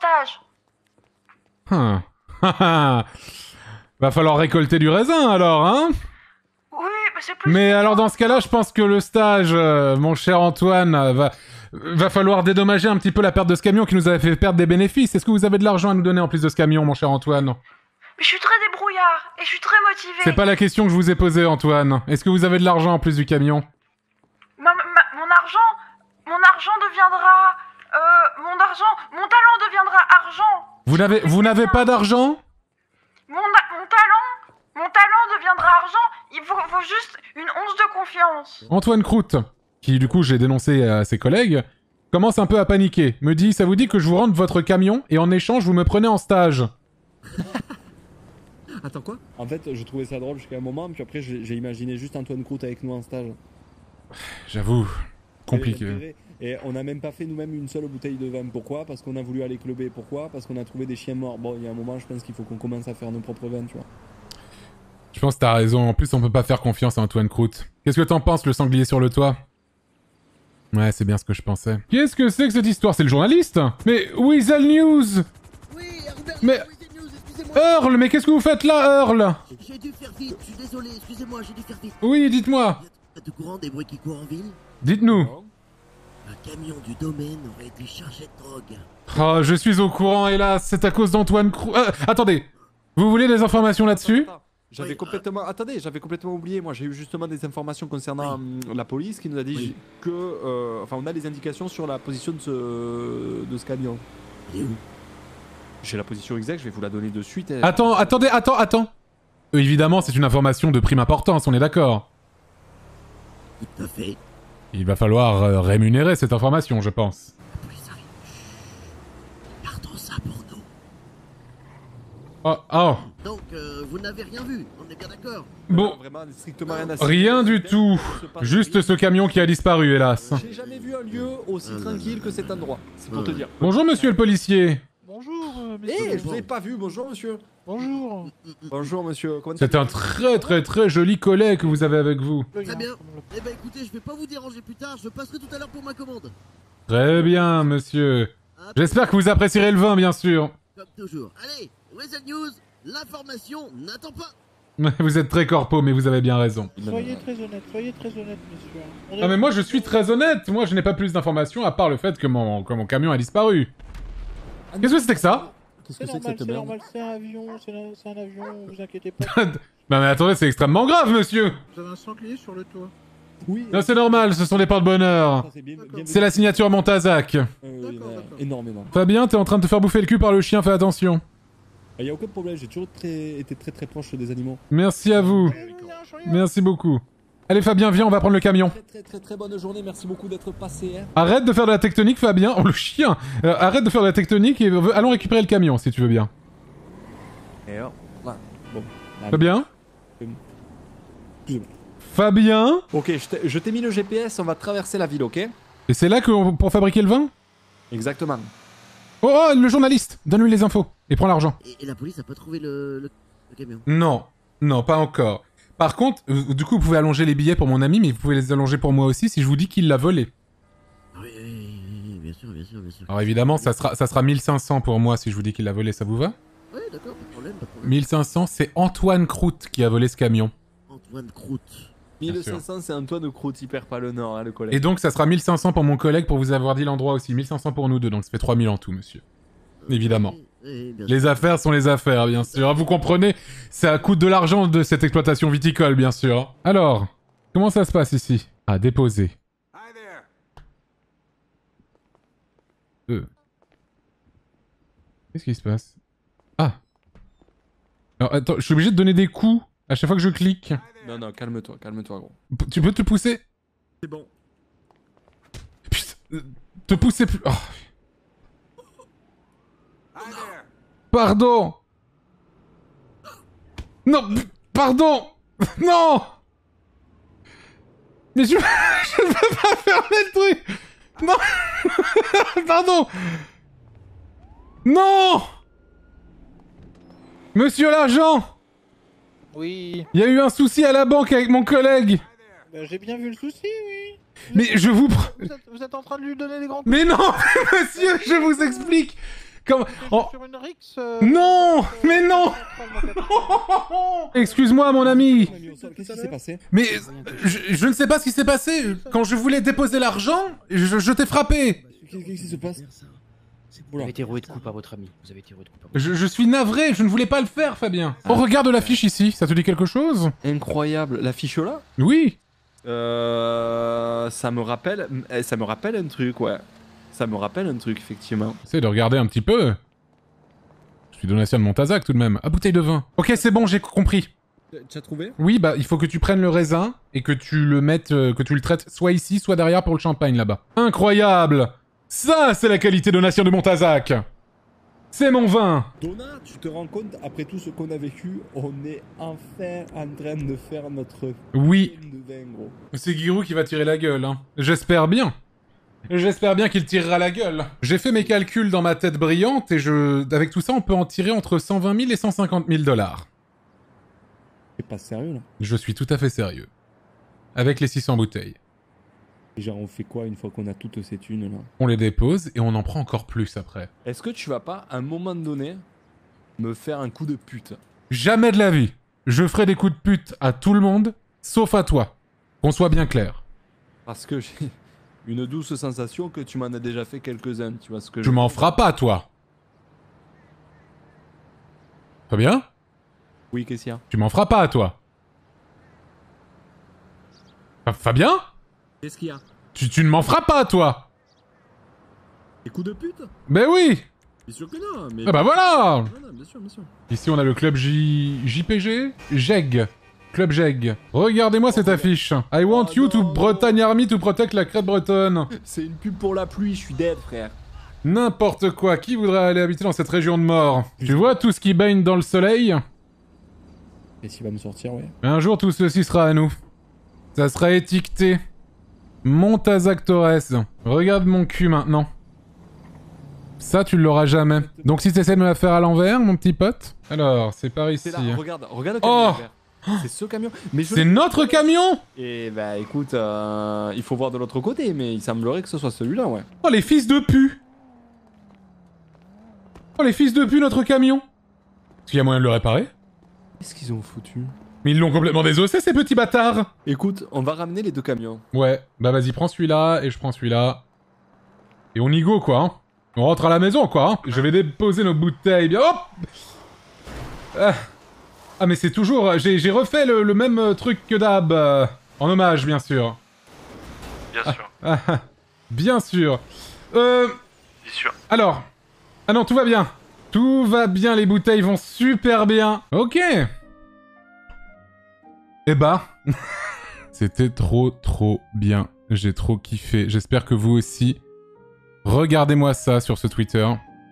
stage. Va falloir récolter du raisin alors, hein? Oui, mais c'est plus... Mais alors dans ce cas-là, je pense que le stage, mon cher Antoine, va falloir dédommager un petit peu la perte de ce camion qui nous avait fait perdre des bénéfices. Est-ce que vous avez de l'argent à nous donner en plus de ce camion, mon cher Antoine? Mais je suis très débrouillard et je suis très motivé. C'est pas la question que je vous ai posée, Antoine. Est-ce que vous avez de l'argent en plus du camion? Mon argent deviendra... Mon talent deviendra argent. Vous n'avez pas d'argent? Mon talent deviendra argent. Il faut juste une once de confiance. Antoine Croûte, qui du coup j'ai dénoncé à ses collègues, commence un peu à paniquer. Me dit, ça vous dit que je vous rende votre camion et en échange vous me prenez en stage? Attends quoi? En fait, je trouvais ça drôle jusqu'à un moment, puis après j'ai imaginé juste Antoine Croûte avec nous en stage. J'avoue, compliqué. Et on n'a même pas fait nous-mêmes une seule bouteille de vin. Pourquoi? Parce qu'on a voulu aller clubber. Pourquoi? Parce qu'on a trouvé des chiens morts. Bon, il y a un moment, je pense qu'il faut qu'on commence à faire nos propres vins, tu vois. Je pense que t'as raison. En plus, on peut pas faire confiance à Antoine Croûte. Qu'est-ce que t'en penses, le sanglier sur le toit? Ouais, c'est bien ce que je pensais. Qu'est-ce que c'est que cette histoire? C'est le journaliste? Mais Weasel News! Oui, Robert, mais... News, excusez-moi. Earl, mais qu'est-ce que vous faites là, Earl? J'ai dû faire vite, je suis désolé, excusez-moi, j'ai dû faire vite. Oui, dites-moi. Vous êtes au courant des bruits qui courent en ville? Dites-nous. Un camion du domaine aurait été chargé de drogue. Oh, je suis au courant, hélas, c'est à cause d'Antoine Croûte. Attendez, vous voulez des informations là-dessus? J'avais complètement... Attendez, j'avais complètement oublié. Moi, j'ai eu justement des informations concernant la police qui nous a dit que... Enfin, on a des indications sur la position de ce camion. Et où? J'ai la position exacte, je vais vous la donner de suite. Attends. Évidemment, c'est une information de prime importance, on est d'accord. Tout à fait. Il va falloir rémunérer cette information, je pense. La police arrive. Gardons ça pour nous. Oh. Donc, vous n'avez rien vu, on est bien d'accord? Bon, vraiment, strictement rien, rien du tout. Juste ce camion qui a disparu, hélas. J'ai jamais vu un lieu aussi tranquille que cet endroit, c'est pour te dire. Bonjour, monsieur le policier. Bonjour, monsieur. Je vous ai pas vu, bonjour, monsieur. Bonjour. Bonjour, monsieur. C'est un très joli collègue que vous avez avec vous. Très bien. Eh ben écoutez, je vais pas vous déranger plus tard, je passerai tout à l'heure pour ma commande. Très bien, monsieur. J'espère que vous apprécierez le vin, bien sûr. Comme toujours. Allez, Weasel News, l'information n'attend pas. Vous êtes très corpo, mais vous avez bien raison. Soyez très honnête, monsieur. Ah mais moi je suis très honnête. Moi je n'ai pas plus d'informations à part le fait que mon camion a disparu. Qu'est-ce que c'était que ça? Qu'est-ce que c'est que cette merde? C'est normal, c'est un avion, c'est un avion, vous inquiétez pas. Non mais attendez, c'est extrêmement grave, monsieur. Vous avez un sanglier sur le toit. Oui. Non, c'est normal, ce sont des porte-bonheur. C'est la signature Montazac. Énormément. Fabien, t'es en train de te faire bouffer le cul par le chien, fais attention. Il y a aucun problème, j'ai toujours été très proche des animaux. Merci à vous. Merci beaucoup. Allez Fabien, viens, on va prendre le camion. Très bonne journée, merci beaucoup d'être passé. Hein. Arrête de faire de la tectonique, Fabien. Oh le chien. Arrête de faire de la tectonique et allons récupérer le camion si tu veux bien. Et alors, voilà. Bon. Fabien. Excusez-moi. Fabien. Ok, je t'ai mis le GPS, on va traverser la ville, ok? Et c'est là pour fabriquer le vin? Exactement. Oh, le journaliste. Donne-lui les infos et prends l'argent. Et la police a pas trouvé le camion? Non, pas encore. Par contre, du coup, vous pouvez allonger les billets pour mon ami, mais vous pouvez les allonger pour moi aussi si je vous dis qu'il l'a volé. Oui, bien sûr. Alors évidemment, ça sera 1500 pour moi si je vous dis qu'il l'a volé, ça vous va? Oui, d'accord, pas de problème, pas de problème. 1500, c'est Antoine Croûte qui a volé ce camion. Antoine Croûte. 1500, c'est Antoine Croûte, il perd pas le nord, hein, le collègue. Et donc, ça sera 1500 pour mon collègue pour vous avoir dit l'endroit aussi. 1500 pour nous deux, donc ça fait 3000 en tout, monsieur. Évidemment. Oui, bien Les sûr. affaires sont les affaires, bien sûr. Vous comprenez, ça coûte de l'argent de cette exploitation viticole, bien sûr. Alors, comment ça se passe ici? Ah, déposer. Qu'est-ce qui se passe? Ah. Alors, attends, je suis obligé de donner des coups à chaque fois que je clique. Non, non, calme-toi, gros. Tu peux te pousser? C'est bon. Putain, te pousser plus... Oh. Pardon. Non, pardon. Non. Mais je peux pas fermer le truc. Non. Pardon. Non. Monsieur l'agent. Oui. Il y a eu un souci à la banque avec mon collègue. J'ai bien vu le souci, oui. Mais je vous... Vous êtes en train de lui donner des grands coups. Mais non, monsieur, je vous explique. Comme... Oh. Sur une rixe, Non, mais non. Excuse-moi, mon ami. Qu'est-ce qui s'est passé? Mais je ne sais pas ce qui s'est passé. Quand je voulais déposer l'argent, je t'ai frappé. Qu'est-ce qui se passe? Vous avez été roué de coups par votre ami. Vous avez été roué de coups par Je suis navré, je ne voulais pas le faire, Fabien. Oh, regarde l'affiche ici, ça te dit quelque chose? Incroyable, l'affiche là? Oui. Ça me rappelle un truc, ouais. Ça me rappelle un truc, effectivement. Essaye de regarder un petit peu. Je suis Donatien de Montazac tout de même. Ah, bouteille de vin. Ok, c'est bon, j'ai compris. Tu as trouvé? Oui, bah il faut que tu prennes le raisin et que tu le mettes, que tu le traites soit ici, soit derrière pour le champagne là-bas. Incroyable! Ça, c'est la qualité Donatien de Montazac! C'est mon vin! Donna, tu te rends compte, après tout ce qu'on a vécu, on est enfin en train de faire notre Oui. film de vin, gros. C'est Giroud qui va tirer la gueule, hein. J'espère bien. J'espère bien qu'il tirera la gueule. J'ai fait mes calculs dans ma tête brillante et avec tout ça, on peut en tirer entre 120 000 et 150 000 $. T'es pas sérieux, là? Je suis tout à fait sérieux. Avec les 600 bouteilles. Et genre, on fait quoi une fois qu'on a toutes ces thunes, là? On les dépose et on en prend encore plus après. Est-ce que tu vas pas, à un moment donné, me faire un coup de pute? Jamais de la vie. Je ferai des coups de pute à tout le monde, sauf à toi. Qu'on soit bien clair. Parce que j'ai une douce sensation que tu m'en as déjà fait quelques-uns, tu vois ce que Tu m'en feras pas, toi. Fabien? Oui, qu'est-ce qu'il y a? Tu m'en feras pas, toi. Fabien? Qu'est-ce qu'il y a? Tu ne m'en feras pas, toi. Des coups de pute? Ben oui. Bien sûr que non, mais... Ah bah voilà. Non, bien sûr, bien sûr. Ici, on a le club JPG? JEG. Club JEG. Regardez-moi cette affiche. I want you to Bretagne Army to protect la crête bretonne. C'est une pub pour la pluie, je suis dead, frère. N'importe quoi. Qui voudrait aller habiter dans cette région de mort? Tu vois tout ce qui baigne dans le soleil? Et s'il va me sortir, ouais. Un jour, tout ceci sera à nous. Ça sera étiqueté. Montazac Torres. Regarde mon cul maintenant. Ça, tu l'auras jamais. Donc si t'essaies de me la faire à l'envers, mon petit pote. Alors, c'est par ici. C'est là, regarde le camion vert. C'est ce camion. C'est notre camion? Et bah écoute, il faut voir de l'autre côté, mais il semblerait que ce soit celui-là, ouais. Oh les fils de pu! Oh les fils de pu, notre camion! Est-ce qu'il y a moyen de le réparer? Qu'est-ce qu'ils ont foutu? Mais ils l'ont complètement désossé, ces petits bâtards! Écoute, on va ramener les deux camions. Ouais, bah vas-y, prends celui-là, et je prends celui-là. Et on y go, quoi, hein. On rentre à la maison, quoi, hein. Je vais déposer nos bouteilles, bien... Hop! Ah mais c'est toujours... J'ai refait le même truc que d'hab. En hommage, bien sûr. Bien sûr. Bien sûr. Bien sûr. Alors... Ah non, tout va bien. Tout va bien, les bouteilles vont super bien. Ok. Eh bah... C'était trop bien. J'ai trop kiffé. J'espère que vous aussi. Regardez-moi ça sur ce Twitter.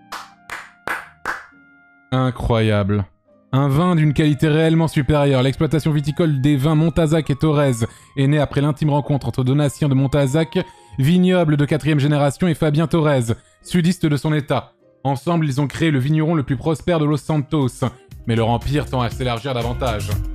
Incroyable. Un vin d'une qualité réellement supérieure. L'exploitation viticole des vins Montazac et Torres est née après l'intime rencontre entre Donatien de Montazac, vignoble de 4e génération, et Fabien Torres, sudiste de son état. Ensemble, ils ont créé le vigneron le plus prospère de Los Santos. Mais leur empire tend à s'élargir davantage.